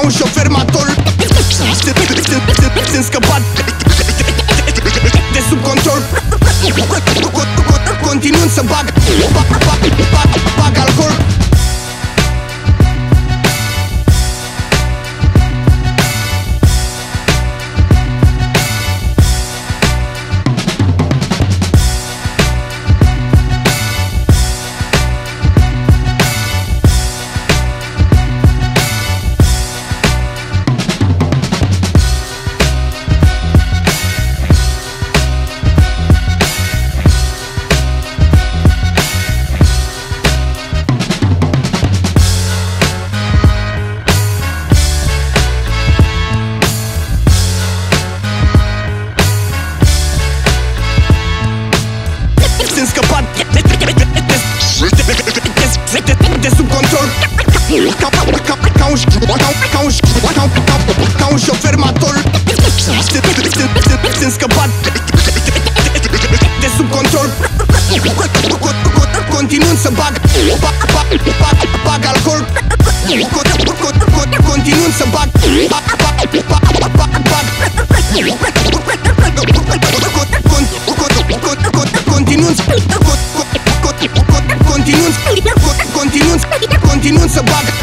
un șofer matol. Sunt scăpat de sub control, continuând să bag alcool. Sunt scăpat de sub control, ca un șofer matol. Sunt scăpat de sub control, continuând să bag alcool. Continuând să bag continuând să bag